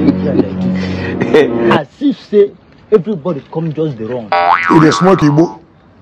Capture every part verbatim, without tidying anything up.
As if say everybody come just the wrong. It is smoky, boo.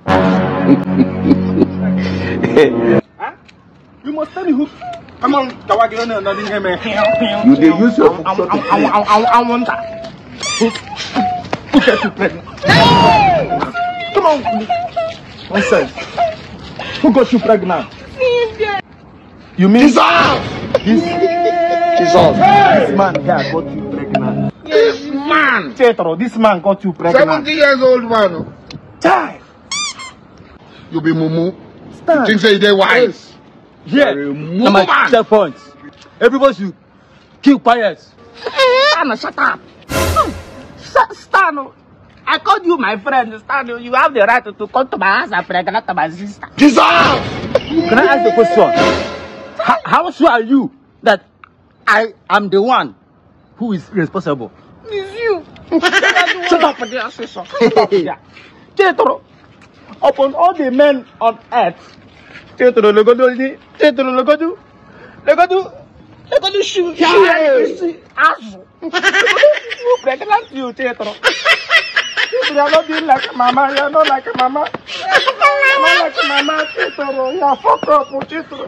Huh? You must tell me who. Come on, Tawagi, no, no, no, no. You dey use your I want that. Who gets you pregnant? Come on. One second. Who got you pregnant? You mean Jesus? This, Jesus. this man here got you pregnant. This man. Chetro, this man got you pregnant. seventy years old man. Child. You be mumu. Stand. You think say they wise? Yeah. Mumu I'm man. at checkpoint. Everybody should keep quiet. Stand, shut up. Stand. I called you my friend. Stand. You have the right to come to my house and pregnant my sister. Jesus. Can I ask the question? How, how sure are you that I am the one who is responsible? It's you. Shut up, dear sister. Shut up, dear. Chetro, upon all the men on earth, Chetro, look at you. Chetro, look at you. Look at you. Look at you. Shoot. Shoot. Ass. You pregnant, you, Chetro. You are not being like mama. You are not like mama. You are not like mama, Chetro. You are fucked up, Chetro.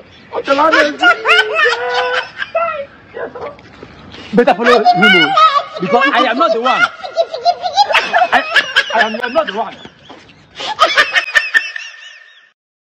Better follow him because I am not the one. I, I am not the one.